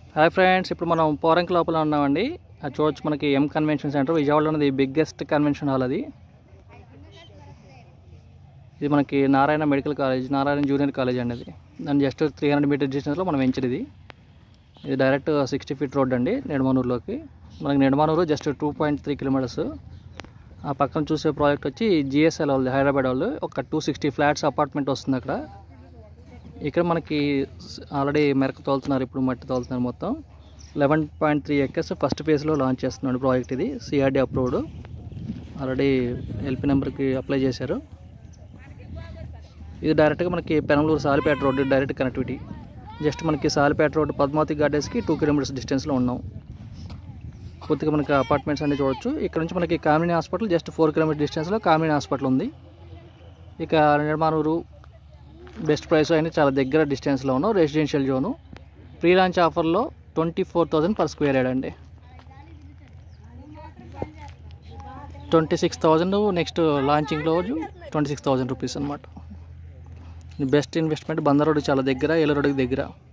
Hi friends, ఇప్పుడు మనం పోరంకి లోపల ఉన్నామండి. అది చూడొచ్చు, మనకి ఎం కన్వెన్షన్ సెంటర్ విజయవాడలో ఉన్నది బిగ్గెస్ట్ కన్వెన్షన్ హాల్. అది ఇది మనకి Narayana medical college, Narayana junior college అండి. అది దాని జస్ట్ 300 మీటర్ డిస్టెన్స్లో మనం వెంచర్. ఇది డైరెక్ట్ 60 ఫీట్ రోడ్ అండి నిడమనూరులోకి. మనకి నిడమనూరు జస్ట్ 2.3 కిలోమీటర్స్. ఆ పక్కన చూసే ప్రాజెక్ట్ వచ్చి జిఎస్ఎల్ వాళ్ళు, హైదరాబాద్ వాళ్ళు. ఒక 260 ఫ్లాట్స్ అపార్ట్మెంట్ వస్తుంది అక్కడ. ఇక్కడ మనకి ఆల్రెడీ మెరక తోలుతున్నారు, ఇప్పుడు మట్టి తోలుతున్నారు. మొత్తం 11.3 ఎకర్స్ ఫస్ట్ ఫేజ్లో లాంచ్ చేస్తున్నాడు ప్రాజెక్ట్. ఇది సిఆర్డి అప్రూవ్డ్. ఆల్రెడీ ఎల్పీ నెంబర్కి అప్లై చేశారు. ఇది డైరెక్ట్గా మనకి Penamaluru Salipeta road direct connectivity. Just మనకి సాలిపేట రోడ్డు పద్మావతి గార్డెన్స్కి 2 కిలోమీటర్స్ డిస్టెన్స్లో ఉన్నాం. పూర్తిగా మనకి అపార్ట్మెంట్స్ అన్నీ చూడొచ్చు. ఇక్కడ నుంచి మనకి కామినీ హాస్పిటల్ జస్ట్ 4 కిలోమీటర్ డిస్టెన్స్లో కామినీ హాస్పిటల్ ఉంది. ఇక నిడమనూరు బెస్ట్ ప్రైస్ అయినా చాలా దగ్గర డిస్టెన్స్లో ఉన్నాం. Residential zone. ప్రీ లాంచ్ ఆఫర్లో 24,000 పర్ స్క్వేర్ యార్డ్ అండి. 26,000 నెక్స్ట్ లాంచింగ్ రోజు 26,000 రూపీస్ అనమాట. Best investment. బందర్ రోడ్ చాలా దగ్గర, ఏలూరు రోడ్కి దగ్గర.